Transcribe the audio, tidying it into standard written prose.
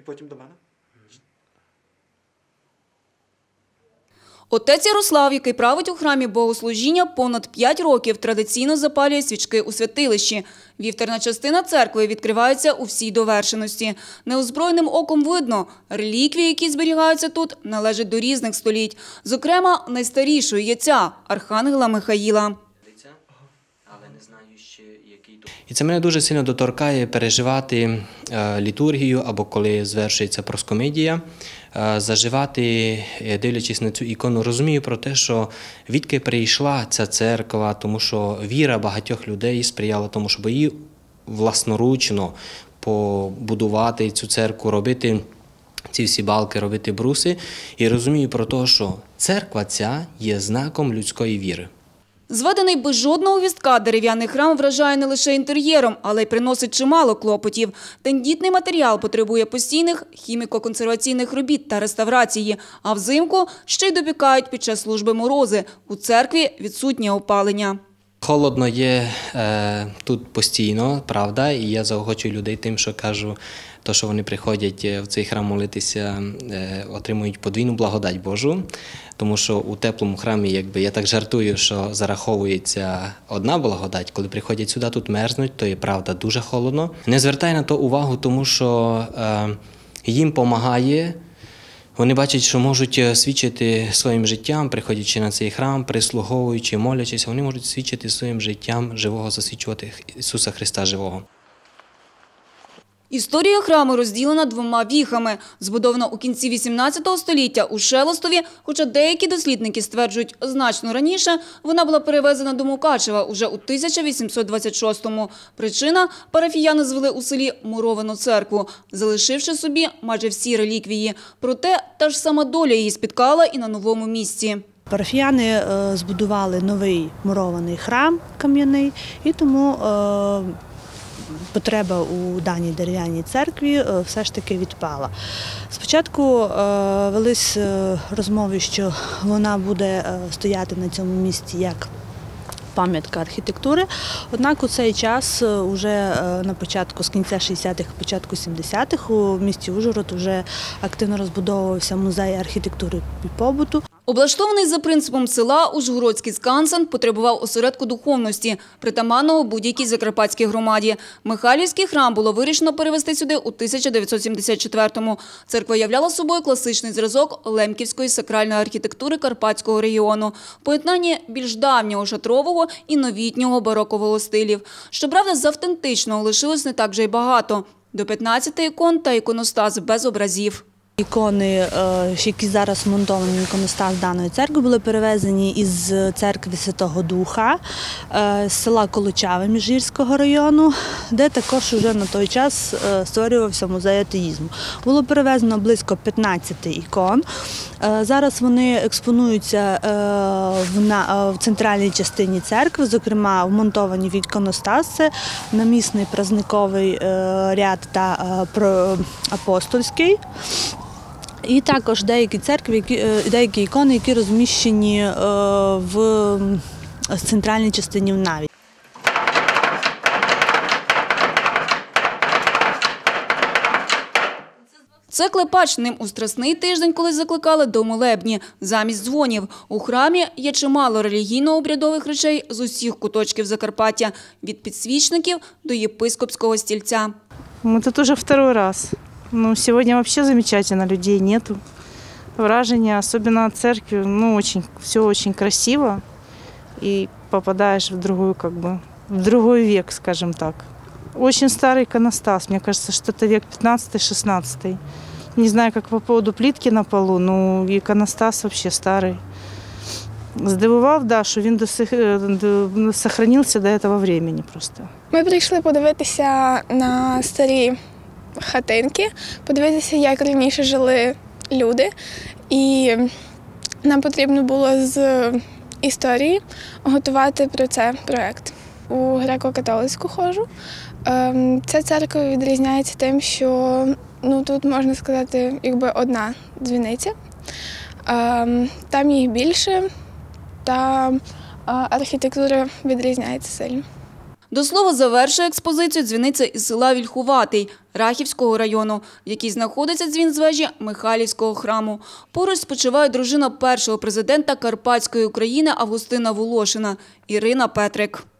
потім до мене. Отець Ярослав, який править у храмі богослужіння, понад 5 років традиційно запалює свічки у святилищі. Вівтарна частина церкви відкривається у всій довершеності. Неозброєним оком видно, реліквії, які зберігаються тут, належать до різних століть. Зокрема, найстарішої є ця – Архангела Михаїла. І це мене дуже сильно доторкає переживати літургію або коли звершується проскомидія, заживати, дивлячись на цю ікону. Розумію про те, що відки прийшла ця церква, тому що віра багатьох людей сприяла тому, щоб її власноручно побудувати цю церкву, робити ці всі балки, робити бруси. І розумію про те, що церква ця є знаком людської віри. Зведений без жодного гвіздка дерев'яний храм вражає не лише інтер'єром, але й приносить чимало клопотів. Тендітний матеріал потребує постійних хіміко-консерваційних робіт та реставрації, а взимку ще й допікають під час служби морози. У церкві відсутнє опалення. Холодно є тут постійно, правда, і я заохочую людей тим, що кажу, то, що вони приходять в цей храм молитися, отримують подвійну благодать Божу, тому що у теплому храмі, я так жартую, що зараховується одна благодать, коли приходять сюди, тут мерзнуть, то є правда дуже холодно. Не звертай на то увагу, тому що їм допомагає. Вони бачать, що можуть свідчити своїм життям, приходячи на цей храм, прислуговуючи, молячись, вони можуть свідчити своїм життям живого, засвідчувати Ісуса Христа живого. Історія храму розділена двома віхами. Збудована у кінці 18 століття у Шелестові, хоча деякі дослідники стверджують значно раніше, вона була перевезена до Мукачева уже у 1826-му. Причина – парафіяни звели у селі муровану церкву, залишивши собі майже всі реліквії. Проте та ж сама доля її спіткала і на новому місці. Парафіяни збудували новий мурований храм кам'яний, і тому потреба у даній дерев'яній церкві все ж таки відпала. Спочатку велись розмови, що вона буде стояти на цьому місці як пам'ятка архітектури, однак у цей час, уже на початку, з кінця 60-х, початку 70-х, у місті Ужгород вже активно розбудовувався музей архітектури і побуту. Облаштований за принципом села, Ужгородський скансен потребував осередку духовності, притаманного будь-якій закарпатській громаді. Михайлівський храм було вирішено перевести сюди у 1974-му. Церква являла собою класичний зразок лемківської сакральної архітектури Карпатського регіону, поєднання більш давнього шатрового і новітнього барокового стилів. Щоправда, з автентичного лишилось не так вже й багато – до 15 ікон та іконостас без образів. Ікони, які зараз монтовані іконостас даної церкви, були перевезені із церкви Святого Духа, з села Колочаве Міжгірського району, де також вже на той час створювався музей атеїзму. Було перевезено близько 15 ікон. Зараз вони експонуються в центральній частині церкви, зокрема вмонтовані в іконостас, це намісний празниковий ряд та апостольський. І також деякі церкви, деякі ікони, які розміщені в центральній частині навіть. Це клепач. Ним у Страсний тиждень колись закликали до молебні замість дзвонів. У храмі є чимало релігійно-обрядових речей з усіх куточків Закарпаття – від підсвічників до єпископського стільця. Мы тут уже второй раз. Сегодня вообще замечательно, людей нету. Вражение, особенно от церкви, все очень красиво. И попадаешь в другой век, скажем так. Очень старый иконостас, мне кажется, что это век 15-16. Не знаю, как по поводу плитки на полу, но иконостас вообще старый. Здивував, да, що він зберігся до цього часу просто. Ми прийшли подивитися на старі хатинки, подивитися, як раніше жили люди. І нам потрібно було з історії готувати про це проєкт. У греко-католицьку ходжу. Ця церква відрізняється тим, що тут, можна сказати, одна дзвіниця. Там їх більше, та архітектура відрізняється сильно. До слова, завершує експозицію дзвіниця із села Вільхуватий Рахівського району, в якій знаходиться дзвін з вежі Михайлівського храму. Поруч спочиває дружина першого президента Карпатської України Августина Волошина Ірина Петрик.